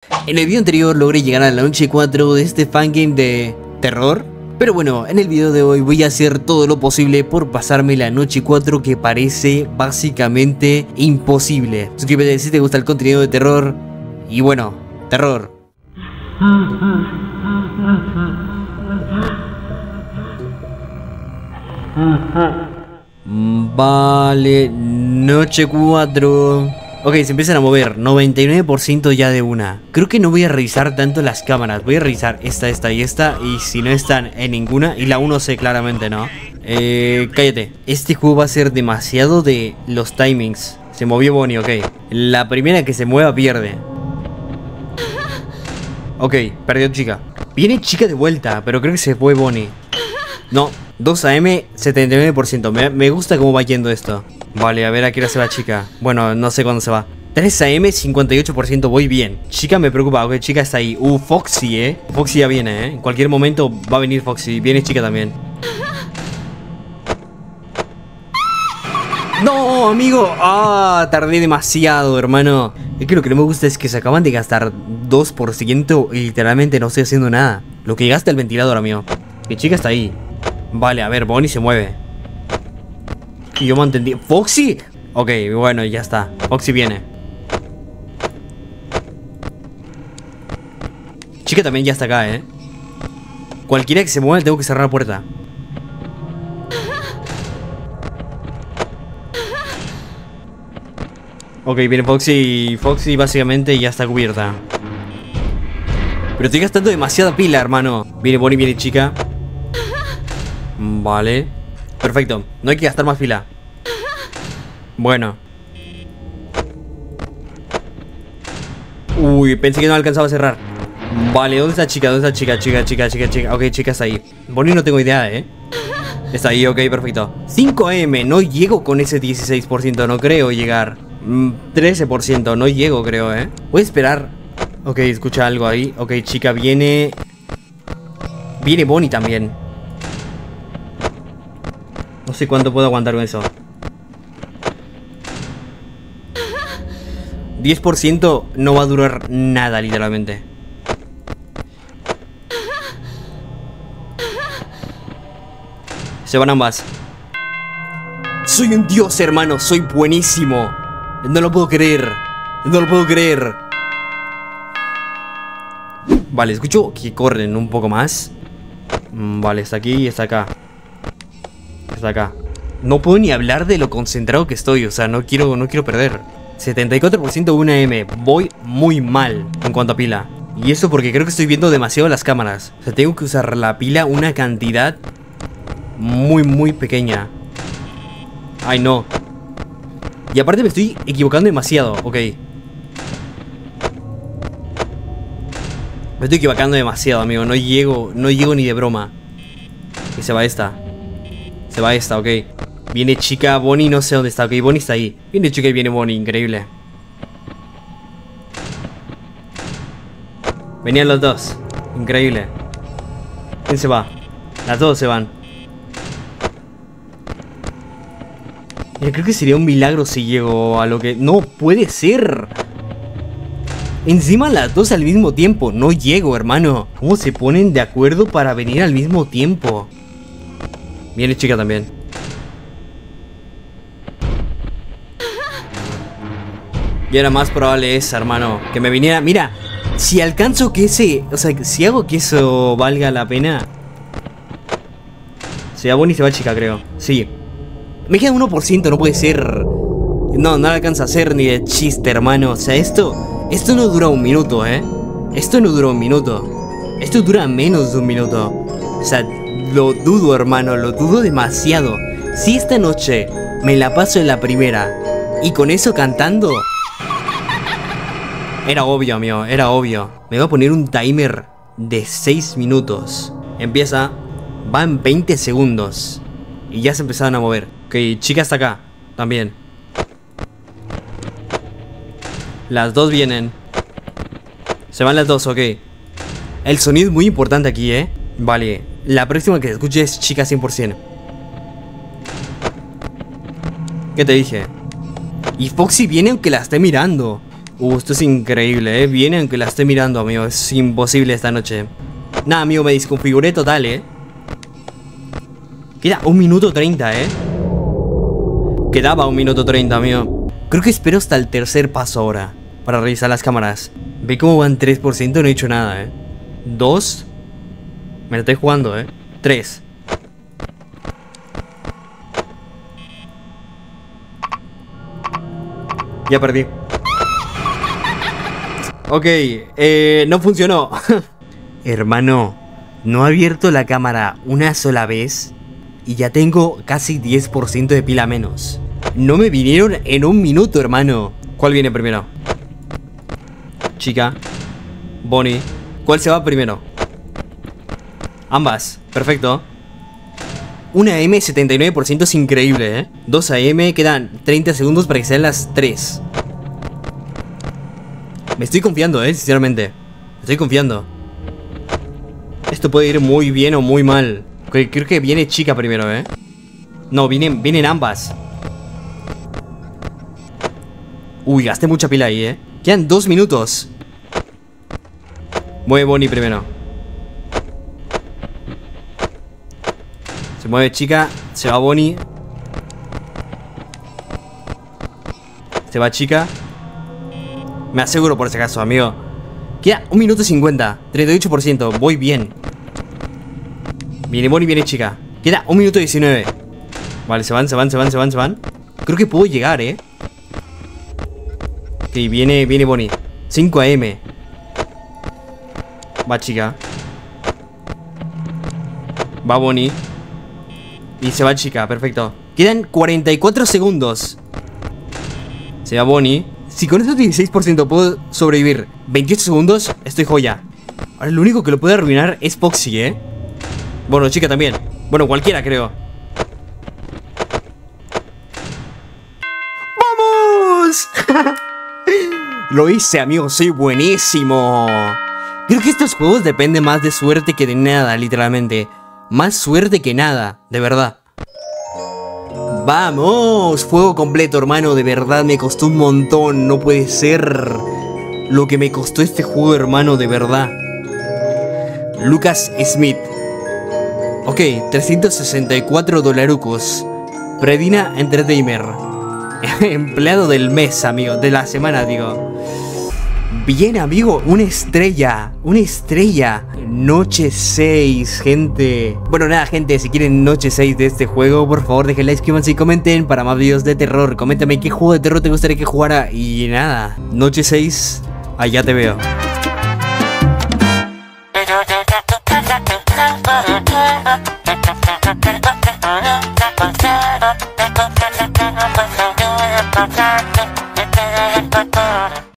En el video anterior logré llegar a la noche 4 de este fangame de terror. Pero bueno, en el video de hoy voy a hacer todo lo posible por pasarme la noche 4, que parece básicamente imposible. Suscríbete si te gusta el contenido de terror. Y bueno, terror. Vale, noche 4. Ok, se empiezan a mover, 99% ya de una. Creo que no voy a revisar tanto las cámaras. Voy a revisar esta y esta. Y si no están en ninguna, y la 1 sé claramente, ¿no? Cállate. Este juego va a ser demasiado de los timings. Se movió Bonnie, ok. La primera que se mueva pierde. Ok, perdió chica. Viene chica de vuelta, pero creo que se fue Bonnie. No, 2 AM, 79%. Me gusta cómo va yendo esto. Vale, a ver a qué hora se va chica. Bueno, no sé cuándo se va. 3 AM, 58%, voy bien. Chica me preocupa, ok, chica está ahí. Foxy, Foxy ya viene, En cualquier momento va a venir Foxy. Viene chica también. No, amigo. Tardé demasiado, hermano. Es que lo que no me gusta es que se acaban de gastar 2% y literalmente no estoy haciendo nada. Lo que gasta el ventilador, amigo. Mi chica está ahí. Vale, a ver, Bonnie se mueve. Y yo me entendí. ¿Foxy? Ok, bueno, ya está. Foxy viene. Chica también ya está acá, Cualquiera que se mueva tengo que cerrar la puerta. Ok, viene Foxy. Foxy básicamente ya está cubierta. Pero estoy gastando demasiada pila, hermano. Viene Bonnie, viene chica. Vale. Perfecto, no hay que gastar más pila. Bueno. Uy, pensé que no alcanzaba a cerrar. Vale, ¿dónde está chica? ¿Dónde está chica? Chica. Ok, chica está ahí. Bonnie no tengo idea, Está ahí, ok, perfecto. 5 AM, no llego con ese 16%, no creo llegar. 13%, no llego, creo, Voy a esperar. Ok, escucha algo ahí. Ok, chica viene. Viene Bonnie también. No sé cuánto puedo aguantar con eso. 10% no va a durar nada, literalmente. Se van ambas. Soy un dios, hermano. Soy buenísimo. No lo puedo creer. No lo puedo creer. Vale, escucho que corren un poco más. Vale, está aquí y está acá. Está acá. No puedo ni hablar de lo concentrado que estoy. O sea, no quiero perder. 74% 1M. Voy muy mal en cuanto a pila. Y eso porque creo que estoy viendo demasiado las cámaras. O sea, tengo que usar la pila una cantidad muy pequeña. Ay, no. Y aparte me estoy equivocando demasiado. Ok. Me estoy equivocando demasiado, amigo. No llego ni de broma. Y se va esta. Se va esta, ok. Viene chica, Bonnie no sé dónde está. Ok, Bonnie está ahí. Viene chica y viene Bonnie, increíble. Venían los dos. Increíble. ¿Quién se va? Las dos se van. Mira, creo que sería un milagro si llego a lo que... No puede ser. Encima las dos al mismo tiempo. No llego, hermano. ¿Cómo se ponen de acuerdo para venir al mismo tiempo? Viene chica también. Y era más probable esa, hermano. Que me viniera... Mira, si alcanzo que ese... O sea, si hago que eso valga la pena... Se va Bonnie y se va chica, creo. Sí. Me queda 1%, no puede ser. No alcanza a hacer ni de chiste, hermano. O sea, esto no dura un minuto, Esto no dura un minuto. Esto dura menos de un minuto. O sea, lo dudo, hermano. Lo dudo demasiado. Si esta noche me la paso en la primera y con eso cantando... Era obvio, amigo, era obvio. Me voy a poner un timer de 6 minutos. Empieza. Va en 20 segundos. Y ya se empezaron a mover. Ok, chica está acá. También. Las dos vienen. Se van las dos, ok. El sonido es muy importante aquí, Vale, la próxima que se escuche es chica 100%. ¿Qué te dije? Y Foxy viene aunque la esté mirando. Esto es increíble, Viene aunque la esté mirando, amigo. Es imposible esta noche. Nada, amigo, me desconfiguré total, Queda 1 minuto 30, Quedaba 1 minuto 30, amigo. Creo que espero hasta el tercer paso ahora para revisar las cámaras. Ve cómo van 3%, no he hecho nada, 2. Me la estoy jugando, 3. Ya perdí. Ok, no funcionó. Hermano, no he abierto la cámara una sola vez y ya tengo casi 10% de pila menos. No me vinieron en 1 minuto, hermano. ¿Cuál viene primero? Chica. Bonnie. ¿Cuál se va primero? Ambas. Perfecto. Una AM, 79% es increíble, 2 AM, quedan 30 segundos para que sean las 3. Me estoy confiando, sinceramente. Me estoy confiando. Esto puede ir muy bien o muy mal. Creo que viene chica primero, No, vienen ambas. Uy, gasté mucha pila ahí, Quedan 2 minutos. Mueve Bonnie primero. Se mueve chica. Se va Bonnie. Se va chica. Me aseguro por si acaso, amigo. Queda 1 minuto 50. 38%. Voy bien. Viene Bonnie, viene chica. Queda 1 minuto 19. Vale, se van. Creo que puedo llegar, Sí, viene Bonnie. 5 AM. Va chica. Va Bonnie. Y se va chica, perfecto. Quedan 44 segundos. Se va Bonnie. Si con esos 16% puedo sobrevivir 28 segundos, estoy joya. Ahora lo único que lo puede arruinar es Foxy, Bueno, chica también. Bueno, cualquiera creo. ¡Vamos! Lo hice, amigo, soy buenísimo. Creo que estos juegos dependen más de suerte que de nada, literalmente. Más suerte que nada, de verdad. ¡Vamos! Juego completo, hermano. De verdad me costó un montón. No puede ser lo que me costó este juego, hermano, de verdad. Lucas Smith. Ok, 364 dolarucos. Predina Entertainer. Empleado del mes, amigo. De la semana, digo. Bien, amigo, una estrella. Una estrella. Noche 6, gente. Bueno, nada, gente, si quieren noche 6 de este juego, por favor dejen like, suscríbanse y comenten para más videos de terror. Coméntame qué juego de terror te gustaría que jugara. Y nada, noche 6, allá te veo. Bye.